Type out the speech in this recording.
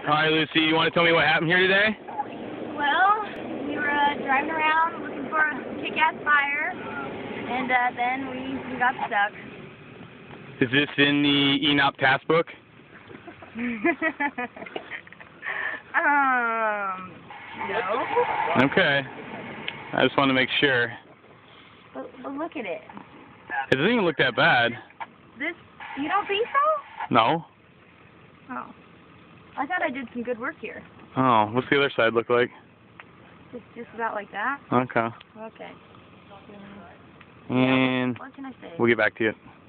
Hi, Lucy. You want to tell me what happened here today? Well, we were driving around looking for a kick-ass fire, and then we got stuck. Is this in the ENOP task book? No. Okay. I just want to make sure. But look at it. It doesn't even look that bad. You don't think so? No. Oh. I thought I did some good work here. Oh, what's the other side look like? Just about like that? Okay. Okay. And What can I say? we'll get back to you.